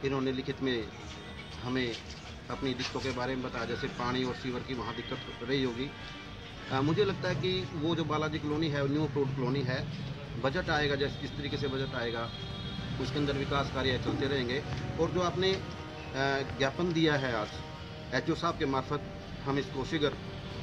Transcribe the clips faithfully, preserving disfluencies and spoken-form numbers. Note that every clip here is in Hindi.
इन्होंने लिखित में हमें अपनी दिक्कतों के बारे में बताया, जैसे पानी और सीवर की वहाँ दिक्कत रही होगी। आ, मुझे लगता है कि वो जो बालाजी कॉलोनी है, न्यू अप्रूव्ड कॉलोनी है, बजट आएगा जैसे जिस तरीके से बजट आएगा उसके अंदर विकास कार्य चलते रहेंगे। और जो आपने ज्ञापन दिया है आज एच ओ साहब के मार्फत, हम इसको शीघ्र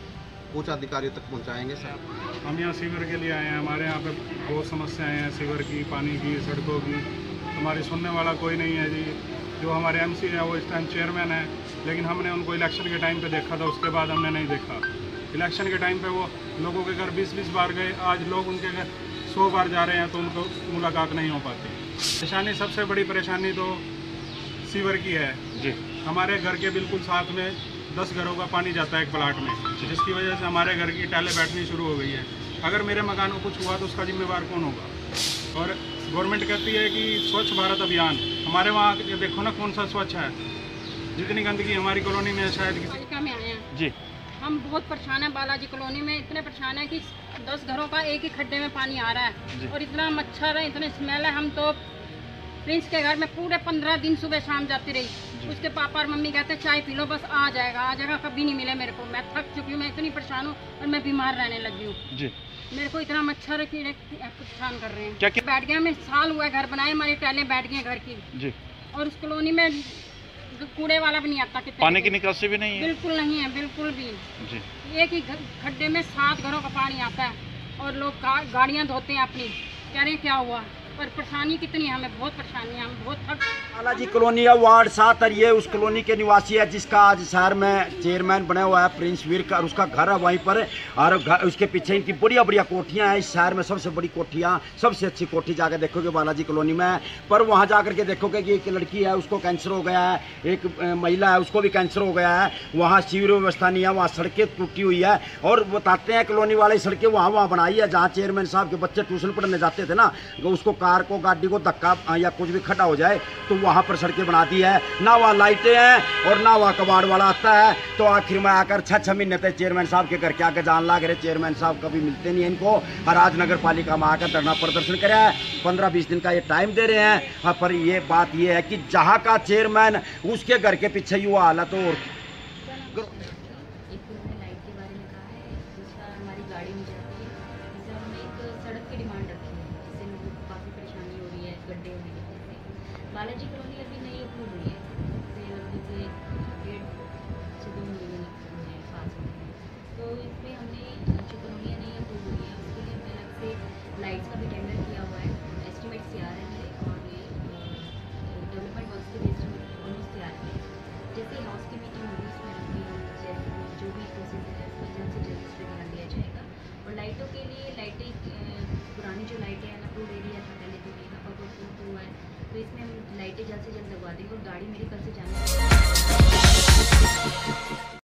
उच्च अधिकारियों तक पहुंचाएंगे। सर, हम यहाँ सीवर के लिए आए हैं। हमारे यहाँ पे बहुत समस्याएं हैं, सीवर की, पानी की, सड़कों की। हमारी सुनने वाला कोई नहीं है जी। जो हमारे एमसी है वो इस टाइम चेयरमैन है, लेकिन हमने उनको इलेक्शन के टाइम पे देखा था, उसके बाद हमने नहीं देखा। इलेक्शन के टाइम पे वो लोगों के घर बीस बीस बार गए, आज लोग उनके घर सौ बार जा रहे हैं तो उनको मुलाकात नहीं हो पाती। परेशानी, सबसे बड़ी परेशानी तो सीवर की है जी। हमारे घर के बिल्कुल साथ में दस घरों का पानी जाता है एक प्लाट में, जिसकी वजह से हमारे घर की टाइलें बैठनी शुरू हो गई है। अगर मेरे मकान को कुछ हुआ तो उसका जिम्मेवार कौन होगा? और गवर्नमेंट कहती है कि स्वच्छ भारत अभियान, हमारे वहाँ देखो ना कौन सा स्वच्छ है। जितनी गंदगी हमारी कॉलोनी में है, शायद किसी में आए हैं जी। हम बहुत परेशान हैं बालाजी कॉलोनी में, इतने परेशान है कि दस घरों का एक ही खड्डे में पानी आ रहा है और इतना मच्छर है, इतने स्मेल है। हम तो प्रिंस के घर में पूरे पंद्रह दिन सुबह शाम जाती रही। उसके पापा और मम्मी कहते हैं चाय पी लो, बस आ जाएगा आ जाएगा, कभी नहीं मिले मेरे को। मैं थक चुकी हूँ, मैं इतनी परेशान हूँ और मैं बीमार रहने लगी हूँ जी। मेरे को इतना मच्छर कीड़े परेशान कर रहे हैं। क्या बैठ गया, मैं साल हुआ घर बनाए, हमारी टाइलें बैठ गई घर की जी। और उस कॉलोनी में कूड़े वाला भी नहीं आता, पानी की निकासी भी नहीं है, बिल्कुल नहीं है, बिल्कुल भी जी। एक ही खड्डे में सात घरों का पानी आता है और लोग गाड़ियाँ धोते हैं अपनी, कह रहे हैं क्या हुआ। पर परेशानी कितनी है, हमें बहुत परेशानी है, हम बहुत थक। बालाजी कॉलोनी है, वार्ड सात, और ये उस कॉलोनी के निवासी है जिसका आज शहर में चेयरमैन बना हुआ है प्रिंस वीर का, और उसका घर है वहीं पर। और घर, उसके पीछे इनकी बढ़िया बढ़िया कोठियाँ हैं। इस शहर में सबसे बड़ी कोठियाँ, सबसे अच्छी कोठी जाकर देखोगे बालाजी कॉलोनी में। पर वहाँ जाकर के देखोगे कि एक लड़की है, उसको कैंसर हो गया है, एक महिला है, उसको भी कैंसर हो गया है। वहाँ सीवर व्यवस्था नहीं है, वहाँ सड़कें टूटी हुई है। और बताते हैं कॉलोनी वाले सड़कें वहाँ वहाँ बनाई है जहाँ चेयरमैन साहब के बच्चे ट्यूशन पढ़ने जाते थे ना, उसको कार को, गाड़ी को धक्का या कुछ भी खड़ा हो जाए तो वहां पर सड़कें बना दी है। ना वहाँ लाइटें हैं और ना वहाँ कबाड़ वाला आता है। तो आखिर में आकर छह छह महीने तक चेयरमैन साहब के घर के आके जान लाग रहे, चेयरमैन साहब कभी मिलते नहीं है इनको। और आज नगर पालिका में आकर धरना प्रदर्शन करे है, पंद्रह बीस दिन का ये टाइम दे रहे हैं। हाँ, पर ये बात ये है कि जहाँ का चेयरमैन उसके घर के पीछे युवा हालत हो। बालाजी कॉलोनी अभी नई अप्रूव हुई है, लगभग डेढ़ से दो महीने हुए हैं पास हुए हैं। तो इसमें हमने जो कॉलोनियाँ नई अप्रूव हुई है उसके लिए हमने अलग से लाइट्स का भी टेंडर किया हुआ है। एस्टिमेट तैयार है मेरे, और ये डेवलपमेंट वर्क्स के एस्टिमेट ऑलमोस्ट तैयार है। जैसे हाउस की मीटिंग होगी उसमें रखी हम जैसे जो भी प्रोसेस है उसमें जल्द से जल्द उस पर ध्यान दिया जाएगा। और लाइटों के लिए लाइटें, पुरानी जो लाइटें हैं अप्रूव एरिया था पहले तो नहीं था, पर अप्रूव हुआ है, तो इसमें हम लाइटें जल्द से जल्द लगवा देंगे। और गाड़ी मेरी कल से जाने